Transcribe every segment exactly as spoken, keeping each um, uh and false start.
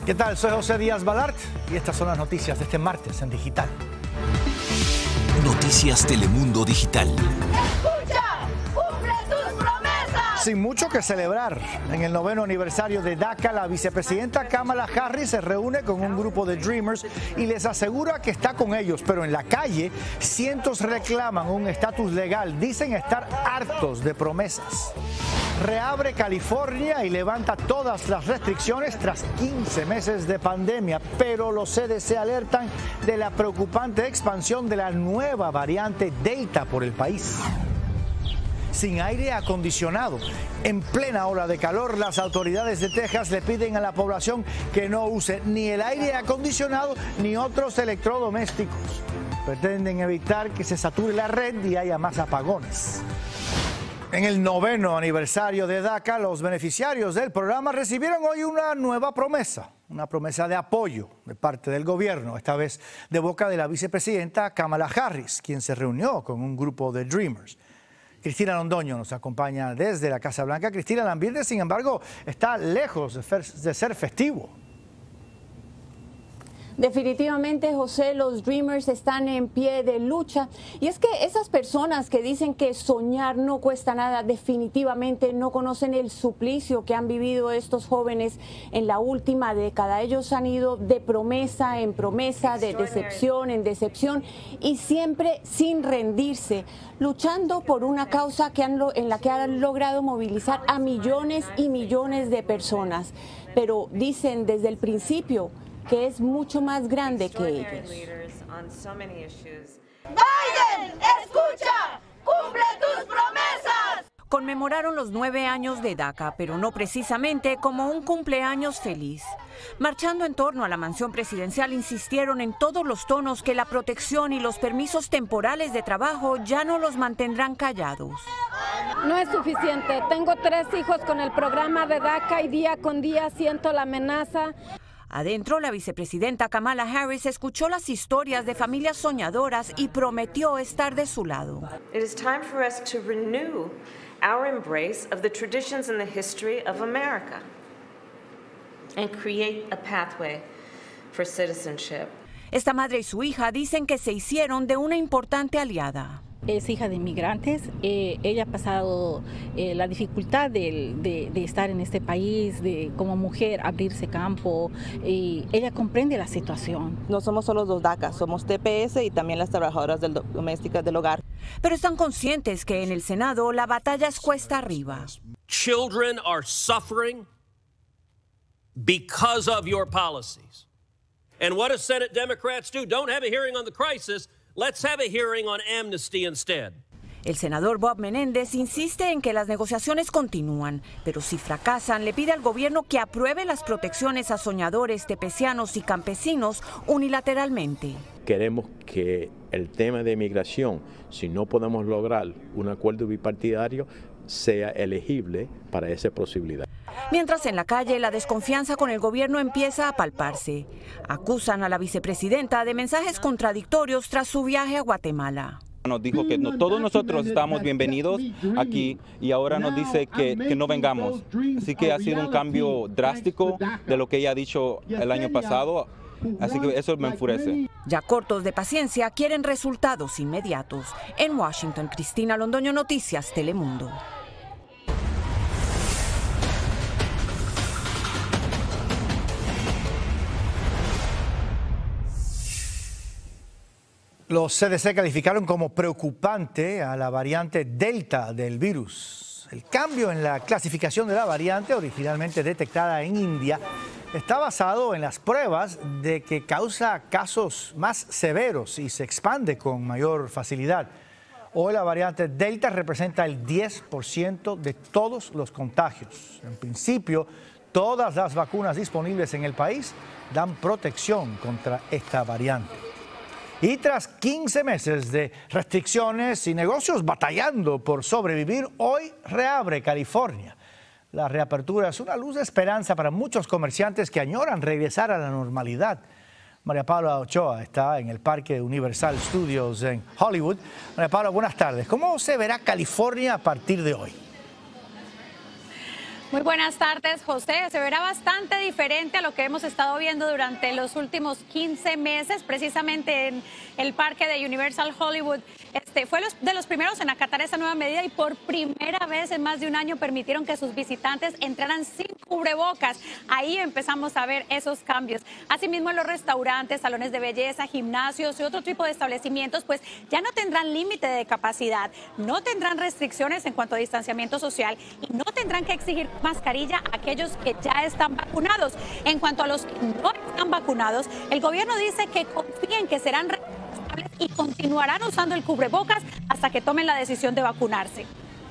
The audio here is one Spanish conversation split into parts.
¿Qué tal? Soy José Díaz Balart y estas son las noticias de este martes en Digital. Noticias Telemundo Digital. ¡Escucha! ¡Cumple tus promesas! Sin mucho que celebrar, en el noveno aniversario de DACA, la vicepresidenta Kamala Harris se reúne con un grupo de Dreamers y les asegura que está con ellos, pero en la calle cientos reclaman un estatus legal, dicen estar hartos de promesas. Reabre California y levanta todas las restricciones tras quince meses de pandemia, pero los C D C alertan de la preocupante expansión de la nueva variante Delta por el país. Sin aire acondicionado, en plena ola de calor, las autoridades de Texas le piden a la población que no use ni el aire acondicionado ni otros electrodomésticos. Pretenden evitar que se sature la red y haya más apagones. En el noveno aniversario de DACA, los beneficiarios del programa recibieron hoy una nueva promesa, una promesa de apoyo de parte del gobierno, esta vez de boca de la vicepresidenta Kamala Harris, quien se reunió con un grupo de Dreamers. Cristina Londoño nos acompaña desde la Casa Blanca. Cristina, el ambiente, sin embargo, está lejos de ser festivo. Definitivamente, José, los Dreamers están en pie de lucha. Y es que esas personas que dicen que soñar no cuesta nada, definitivamente no conocen el suplicio que han vivido estos jóvenes en la última década. Ellos han ido de promesa en promesa, de decepción en decepción y siempre sin rendirse, luchando por una causa que han, en la que han logrado movilizar a millones y millones de personas. Pero dicen desde el principio que es mucho más grande que ellos. ¡Biden, escucha! ¡Cumple tus promesas! Conmemoraron los nueve años de DACA, pero no precisamente como un cumpleaños feliz. Marchando en torno a la mansión presidencial, insistieron en todos los tonos que la protección y los permisos temporales de trabajo ya no los mantendrán callados. No es suficiente. Tengo tres hijos con el programa de DACA y día con día siento la amenaza. Adentro, la vicepresidenta Kamala Harris escuchó las historias de familias soñadoras y prometió estar de su lado. It is time for us to renew our embrace of the traditions and the history of America and create a pathway for citizenship. Esta madre y su hija dicen que se hicieron de una importante aliada. Es hija de inmigrantes, eh, ella ha pasado eh, la dificultad de, de, de estar en este país, de como mujer abrirse campo, y ella comprende la situación. No somos solo los DACA, somos T P S y también las trabajadoras del, domésticas del hogar. Pero están conscientes que en el Senado la batalla es cuesta arriba. Children are suffering because of your policies. And what do Senate Democrats do? Don't have a hearing on the crisis. Let's have a hearing on amnesty instead. El senador Bob Menéndez insiste en que las negociaciones continúan, pero si fracasan, le pide al gobierno que apruebe las protecciones a soñadores, tepecianos y campesinos unilateralmente. Queremos que el tema de migración, si no podemos lograr un acuerdo bipartidario, sea elegible para esa posibilidad. Mientras en la calle la desconfianza con el gobierno empieza a palparse. Acusan a la vicepresidenta de mensajes contradictorios tras su viaje a Guatemala. Nos dijo que no, todos nosotros estábamos bienvenidos aquí y ahora nos dice que, que no vengamos. Así que ha sido un cambio drástico de lo que ella ha dicho el año pasado. Así que eso me enfurece. Ya cortos de paciencia, quieren resultados inmediatos. En Washington, Cristina Londoño, Noticias Telemundo. Los C D C calificaron como preocupante a la variante Delta del virus. El cambio en la clasificación de la variante, originalmente detectada en India, está basado en las pruebas de que causa casos más severos y se expande con mayor facilidad. Hoy la variante Delta representa el diez por ciento de todos los contagios. En principio, todas las vacunas disponibles en el país dan protección contra esta variante. Y tras quince meses de restricciones y negocios batallando por sobrevivir, hoy reabre California. La reapertura es una luz de esperanza para muchos comerciantes que añoran regresar a la normalidad. María Paula Ochoa está en el Parque Universal Studios en Hollywood. María Paula, buenas tardes. ¿Cómo se verá California a partir de hoy? Muy buenas tardes, José. Se verá bastante diferente a lo que hemos estado viendo durante los últimos quince meses, precisamente en el parque de Universal Hollywood. Este, fue los, de los primeros en acatar esa nueva medida y por primera vez en más de un año permitieron que sus visitantes entraran sin cubrebocas. Ahí empezamos a ver esos cambios. Asimismo, en los restaurantes, salones de belleza, gimnasios y otro tipo de establecimientos, pues ya no tendrán límite de capacidad, no tendrán restricciones en cuanto a distanciamiento social y no tendrán que exigir mascarilla a aquellos que ya están vacunados. En cuanto a los que no están vacunados, el gobierno dice que confían que serán responsables y continuarán usando el cubrebocas hasta que tomen la decisión de vacunarse.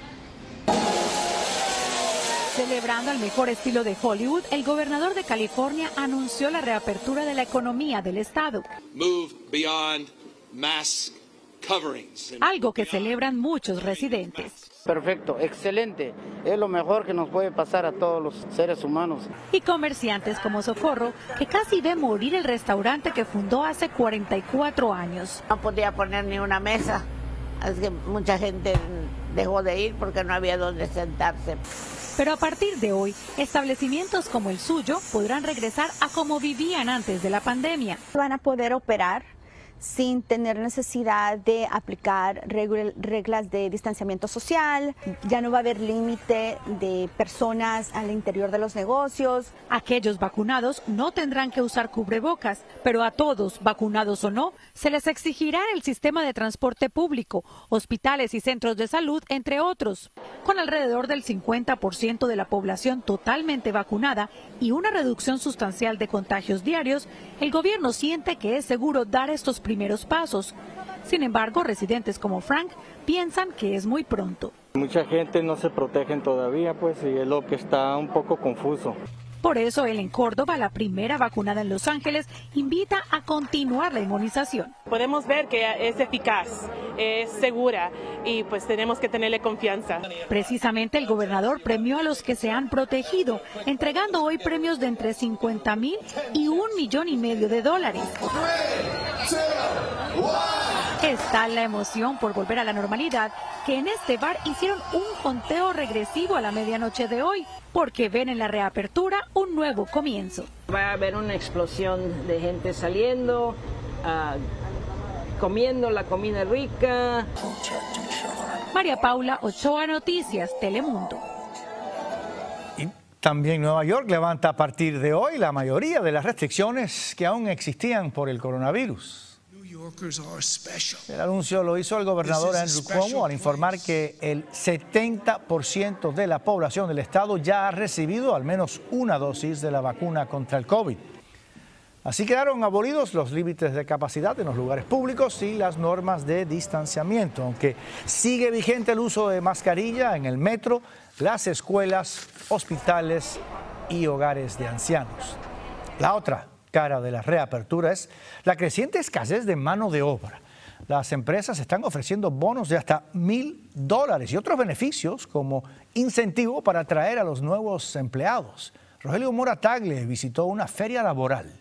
Celebrando el mejor estilo de Hollywood, el gobernador de California anunció la reapertura de la economía del estado. Move beyond mask coverings. Algo que celebran muchos residentes. Perfecto, excelente. Es lo mejor que nos puede pasar a todos los seres humanos. Y comerciantes como Socorro, que casi ve morir el restaurante que fundó hace cuarenta y cuatro años. No podía poner ni una mesa, así que mucha gente dejó de ir porque no había dónde sentarse. Pero a partir de hoy, establecimientos como el suyo podrán regresar a como vivían antes de la pandemia. Van a poder operar sin tener necesidad de aplicar reglas de distanciamiento social, ya no va a haber límite de personas al interior de los negocios. Aquellos vacunados no tendrán que usar cubrebocas, pero a todos, vacunados o no, se les exigirá el sistema de transporte público, hospitales y centros de salud, entre otros. Con alrededor del cincuenta por ciento de la población totalmente vacunada y una reducción sustancial de contagios diarios, el gobierno siente que es seguro dar estos primeros pasos. Sin embargo, residentes como Frank piensan que es muy pronto. Mucha gente no se protegen todavía, pues, y es lo que está un poco confuso. Por eso él en Córdoba, la primera vacunada en Los Ángeles, invita a continuar la inmunización. Podemos ver que es eficaz, es segura y pues tenemos que tenerle confianza. Precisamente el gobernador premió a los que se han protegido, entregando hoy premios de entre cincuenta mil y un millón y medio de dólares. Está la emoción por volver a la normalidad, que en este bar hicieron un conteo regresivo a la medianoche de hoy, porque ven en la reapertura un nuevo comienzo. Va a haber una explosión de gente saliendo, uh, comiendo la comida rica. María Paula Ochoa, Noticias, Telemundo. Y también Nueva York levanta a partir de hoy la mayoría de las restricciones que aún existían por el coronavirus. El anuncio lo hizo el gobernador Andrew Cuomo al informar que el setenta por ciento de la población del estado ya ha recibido al menos una dosis de la vacuna contra el COVID. Así quedaron abolidos los límites de capacidad en los lugares públicos y las normas de distanciamiento, aunque sigue vigente el uso de mascarilla en el metro, las escuelas, hospitales y hogares de ancianos. La otra cara de la reapertura es la creciente escasez de mano de obra. Las empresas están ofreciendo bonos de hasta mil dólares y otros beneficios como incentivo para atraer a los nuevos empleados. Rogelio Mora Tagle visitó una feria laboral.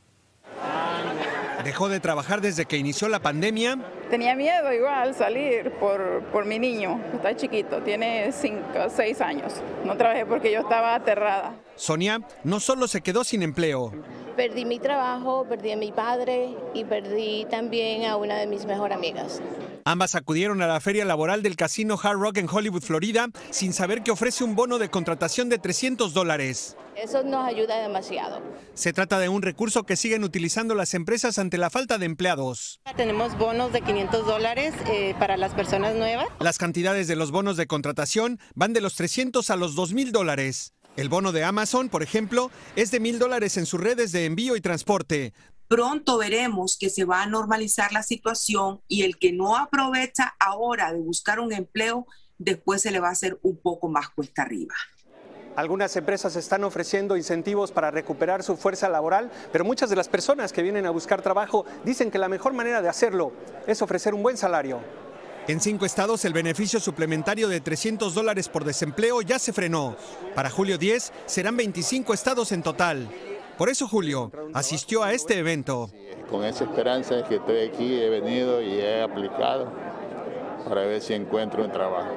Dejó de trabajar desde que inició la pandemia. Tenía miedo igual salir por, por mi niño, está chiquito, tiene cinco, seis años. No trabajé porque yo estaba aterrada. Sonia no solo se quedó sin empleo. Perdí mi trabajo, perdí a mi padre y perdí también a una de mis mejores amigas. Ambas acudieron a la feria laboral del casino Hard Rock en Hollywood, Florida, sin saber que ofrece un bono de contratación de trescientos dólares. Eso nos ayuda demasiado. Se trata de un recurso que siguen utilizando las empresas ante la falta de empleados. Tenemos bonos de quinientos dólares eh, para las personas nuevas. Las cantidades de los bonos de contratación van de los trescientos a los dos mil dólares. El bono de Amazon, por ejemplo, es de mil dólares en sus redes de envío y transporte. Pronto veremos que se va a normalizar la situación y el que no aprovecha ahora de buscar un empleo, después se le va a hacer un poco más cuesta arriba. Algunas empresas están ofreciendo incentivos para recuperar su fuerza laboral, pero muchas de las personas que vienen a buscar trabajo dicen que la mejor manera de hacerlo es ofrecer un buen salario. En cinco estados el beneficio suplementario de trescientos dólares por desempleo ya se frenó. Para julio diez serán veinticinco estados en total. Por eso Julio asistió a este evento. Con esa esperanza es que estoy aquí, he venido y he aplicado para ver si encuentro un trabajo.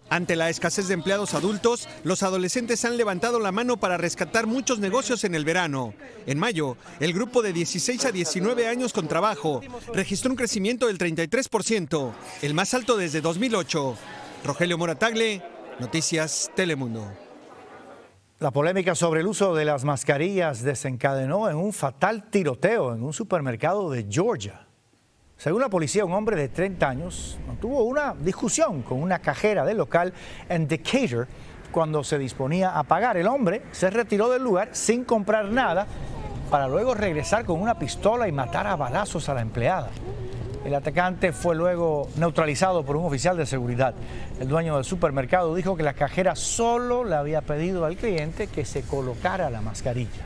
Ante la escasez de empleados adultos, los adolescentes han levantado la mano para rescatar muchos negocios en el verano. En mayo, el grupo de dieciséis a diecinueve años con trabajo registró un crecimiento del treinta y tres por ciento, el más alto desde dos mil ocho. Rogelio Moratagle, Noticias Telemundo. La polémica sobre el uso de las mascarillas desencadenó en un fatal tiroteo en un supermercado de Georgia. Según la policía, un hombre de treinta años tuvo una discusión con una cajera del local en Decatur cuando se disponía a pagar. El hombre se retiró del lugar sin comprar nada para luego regresar con una pistola y matar a balazos a la empleada. El atacante fue luego neutralizado por un oficial de seguridad. El dueño del supermercado dijo que la cajera solo le había pedido al cliente que se colocara la mascarilla.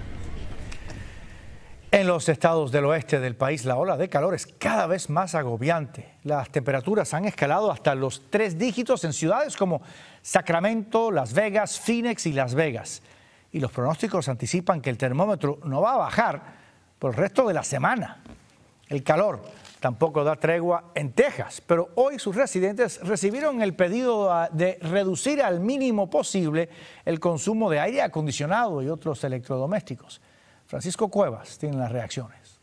En los estados del oeste del país, la ola de calor es cada vez más agobiante. Las temperaturas han escalado hasta los tres dígitos en ciudades como Sacramento, Las Vegas, Phoenix y Las Vegas. Y los pronósticos anticipan que el termómetro no va a bajar por el resto de la semana. El calor tampoco da tregua en Texas, pero hoy sus residentes recibieron el pedido de reducir al mínimo posible el consumo de aire acondicionado y otros electrodomésticos. Francisco Cuevas tiene las reacciones.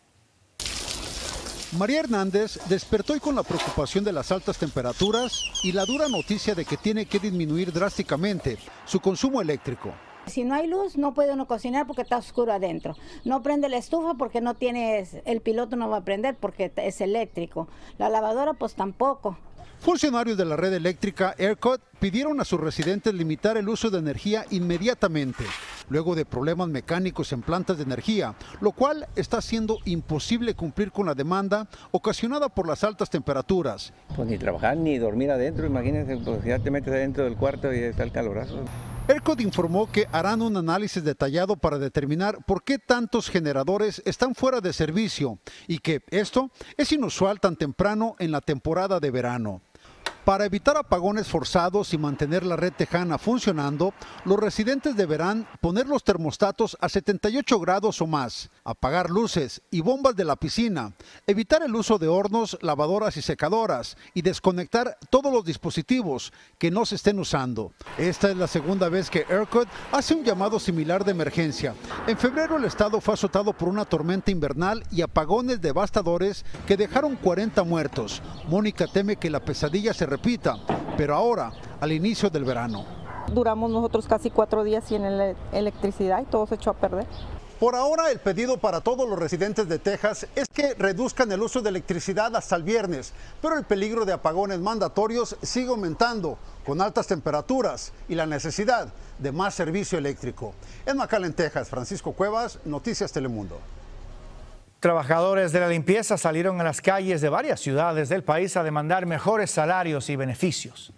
María Hernández despertó hoy con la preocupación de las altas temperaturas y la dura noticia de que tiene que disminuir drásticamente su consumo eléctrico. Si no hay luz, no puede uno cocinar porque está oscuro adentro. No prende la estufa porque no tienes, el piloto no va a prender porque es eléctrico. La lavadora pues tampoco. Funcionarios de la red eléctrica ERCOT pidieron a sus residentes limitar el uso de energía inmediatamente, luego de problemas mecánicos en plantas de energía, lo cual está haciendo imposible cumplir con la demanda ocasionada por las altas temperaturas. Pues ni trabajar ni dormir adentro, imagínense, pues ya te metes adentro del cuarto y está el calorazo. ERCOT informó que harán un análisis detallado para determinar por qué tantos generadores están fuera de servicio y que esto es inusual tan temprano en la temporada de verano. Para evitar apagones forzados y mantener la red tejana funcionando, los residentes deberán poner los termostatos a setenta y ocho grados o más, apagar luces y bombas de la piscina, evitar el uso de hornos, lavadoras y secadoras y desconectar todos los dispositivos que no se estén usando. Esta es la segunda vez que ERCOT hace un llamado similar de emergencia. En febrero el estado fue azotado por una tormenta invernal y apagones devastadores que dejaron cuarenta muertos. Mónica teme que la pesadilla se repita, pero ahora, al inicio del verano. Duramos nosotros casi cuatro días sin ele- electricidad y todo se echó a perder. Por ahora, el pedido para todos los residentes de Texas es que reduzcan el uso de electricidad hasta el viernes, pero el peligro de apagones mandatorios sigue aumentando con altas temperaturas y la necesidad de más servicio eléctrico. En McAllen, Texas, Francisco Cuevas, Noticias Telemundo. Trabajadores de la limpieza salieron a las calles de varias ciudades del país a demandar mejores salarios y beneficios.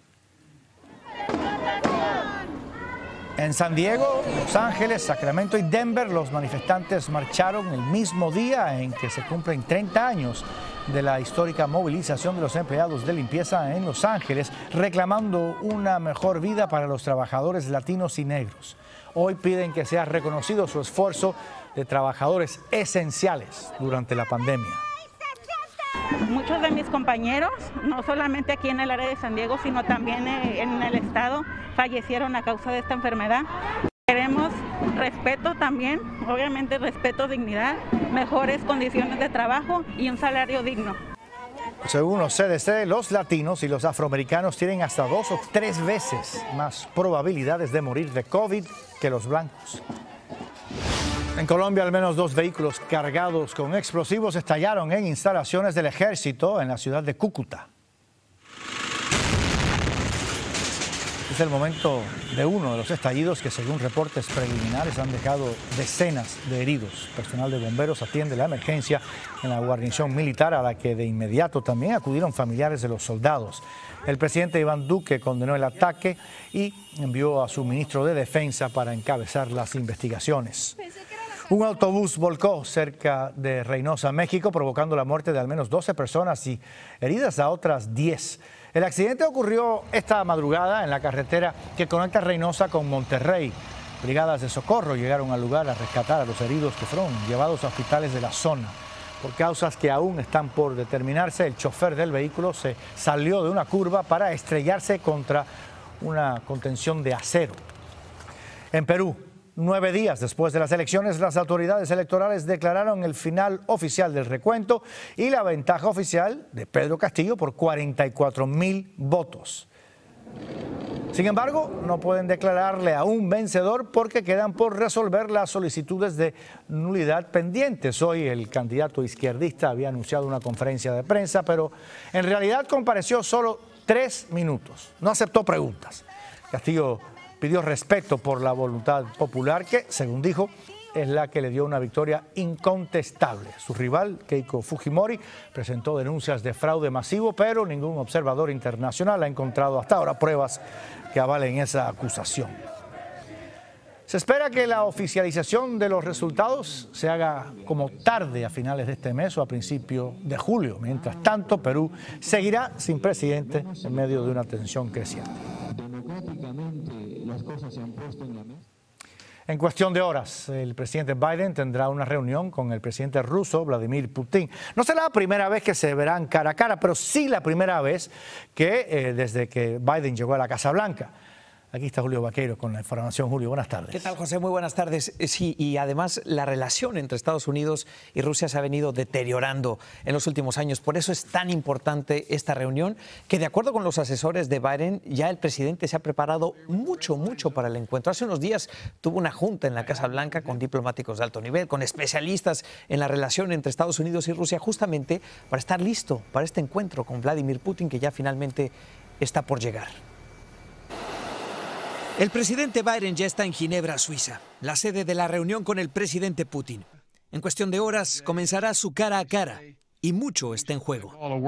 En San Diego, Los Ángeles, Sacramento y Denver, los manifestantes marcharon el mismo día en que se cumplen treinta años de la histórica movilización de los empleados de limpieza en Los Ángeles, reclamando una mejor vida para los trabajadores latinos y negros. Hoy piden que sea reconocido su esfuerzo de trabajadores esenciales durante la pandemia. Muchos de mis compañeros, no solamente aquí en el área de San Diego, sino también en el estado, fallecieron a causa de esta enfermedad. Queremos respeto también, obviamente respeto, dignidad, mejores condiciones de trabajo y un salario digno. Según los C D C, los latinos y los afroamericanos tienen hasta dos o tres veces más probabilidades de morir de COVID que los blancos. En Colombia, al menos dos vehículos cargados con explosivos estallaron en instalaciones del ejército en la ciudad de Cúcuta. Es el momento de uno de los estallidos que, según reportes preliminares, han dejado decenas de heridos. Personal de bomberos atiende la emergencia en la guarnición militar, a la que de inmediato también acudieron familiares de los soldados. El presidente Iván Duque condenó el ataque y envió a su ministro de Defensa para encabezar las investigaciones. Un autobús volcó cerca de Reynosa, México, provocando la muerte de al menos doce personas y heridas a otras diez. El accidente ocurrió esta madrugada en la carretera que conecta Reynosa con Monterrey. Brigadas de socorro llegaron al lugar a rescatar a los heridos que fueron llevados a hospitales de la zona. Por causas que aún están por determinarse, el chofer del vehículo se salió de una curva para estrellarse contra una contención de acero. En Perú, nueve días después de las elecciones, las autoridades electorales declararon el final oficial del recuento y la ventaja oficial de Pedro Castillo por cuarenta y cuatro mil votos. Sin embargo, no pueden declararle a un vencedor porque quedan por resolver las solicitudes de nulidad pendientes. Hoy el candidato izquierdista había anunciado una conferencia de prensa, pero en realidad compareció solo tres minutos. No aceptó preguntas. Castillo pidió respeto por la voluntad popular que, según dijo, es la que le dio una victoria incontestable. Su rival, Keiko Fujimori, presentó denuncias de fraude masivo, pero ningún observador internacional ha encontrado hasta ahora pruebas que avalen esa acusación. Se espera que la oficialización de los resultados se haga como tarde a finales de este mes o a principios de julio. Mientras tanto, Perú seguirá sin presidente en medio de una tensión creciente. Las cosas se han puesto en la mesa. En cuestión de horas, el presidente Biden tendrá una reunión con el presidente ruso, Vladimir Putin. No será la primera vez que se verán cara a cara, pero sí la primera vez que eh, desde que Biden llegó a la Casa Blanca. Aquí está Julio Vaqueiro con la información. Julio, buenas tardes. ¿Qué tal, José? Muy buenas tardes. Sí, y además la relación entre Estados Unidos y Rusia se ha venido deteriorando en los últimos años. Por eso es tan importante esta reunión, que de acuerdo con los asesores de Biden, ya el presidente se ha preparado mucho, mucho para el encuentro. Hace unos días tuvo una junta en la Casa Blanca con diplomáticos de alto nivel, con especialistas en la relación entre Estados Unidos y Rusia, justamente para estar listo para este encuentro con Vladimir Putin, que ya finalmente está por llegar. El presidente Biden ya está en Ginebra, Suiza, la sede de la reunión con el presidente Putin. En cuestión de horas comenzará su cara a cara y mucho está en juego.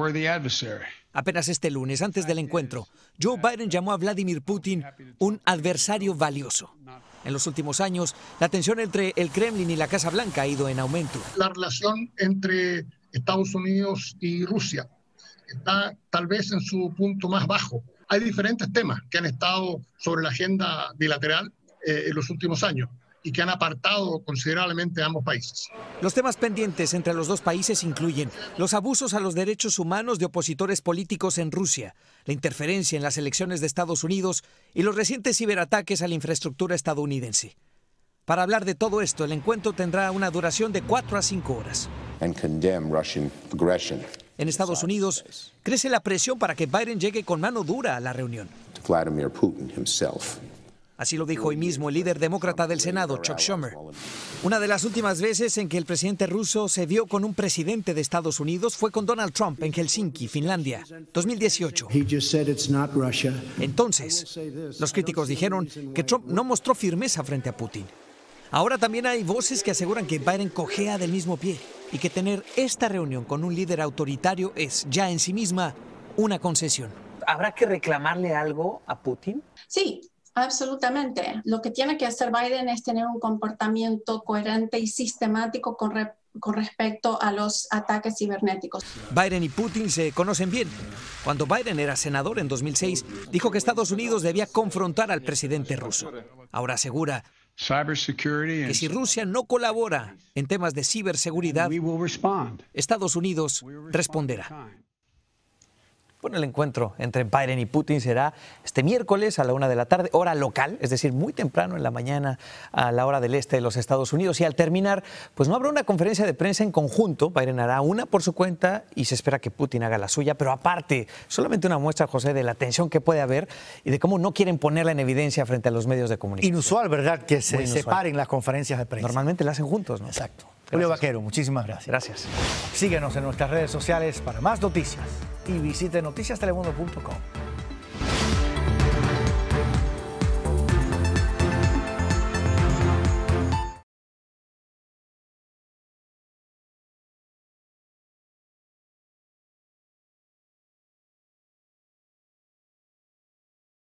Apenas este lunes, antes del encuentro, Joe Biden llamó a Vladimir Putin un adversario valioso. En los últimos años, la tensión entre el Kremlin y la Casa Blanca ha ido en aumento. La relación entre Estados Unidos y Rusia está tal vez en su punto más bajo. Hay diferentes temas que han estado sobre la agenda bilateral eh, en los últimos años y que han apartado considerablemente a ambos países. Los temas pendientes entre los dos países incluyen los abusos a los derechos humanos de opositores políticos en Rusia, la interferencia en las elecciones de Estados Unidos y los recientes ciberataques a la infraestructura estadounidense. Para hablar de todo esto, el encuentro tendrá una duración de cuatro a cinco horas. And condemn Russian aggression. En Estados Unidos, crece la presión para que Biden llegue con mano dura a la reunión. Vladimir Putin himself. Así lo dijo hoy mismo el líder demócrata del Senado, Chuck Schumer. Una de las últimas veces en que el presidente ruso se vio con un presidente de Estados Unidos fue con Donald Trump en Helsinki, Finlandia, dos mil dieciocho. Entonces, los críticos dijeron que Trump no mostró firmeza frente a Putin. Ahora también hay voces que aseguran que Biden cojea del mismo pie y que tener esta reunión con un líder autoritario es ya en sí misma una concesión. ¿Habrá que reclamarle algo a Putin? Sí, absolutamente. Lo que tiene que hacer Biden es tener un comportamiento coherente y sistemático con, re con respecto a los ataques cibernéticos. Biden y Putin se conocen bien. Cuando Biden era senador en dos mil seis, dijo que Estados Unidos debía confrontar al presidente ruso. Ahora asegura que si Rusia no colabora en temas de ciberseguridad, Estados Unidos responderá. Bueno, el encuentro entre Biden y Putin será este miércoles a la una de la tarde, hora local, es decir, muy temprano en la mañana a la hora del este de los Estados Unidos. Y al terminar, pues no habrá una conferencia de prensa en conjunto. Biden hará una por su cuenta y se espera que Putin haga la suya. Pero aparte, solamente una muestra, José, de la tensión que puede haber y de cómo no quieren ponerla en evidencia frente a los medios de comunicación. Inusual, ¿verdad?, que se separen las conferencias de prensa. Normalmente la hacen juntos, ¿no? Exacto. Julio Vaquero, muchísimas gracias. Gracias. Síguenos en nuestras redes sociales para más noticias y visite noticias telemundo punto com.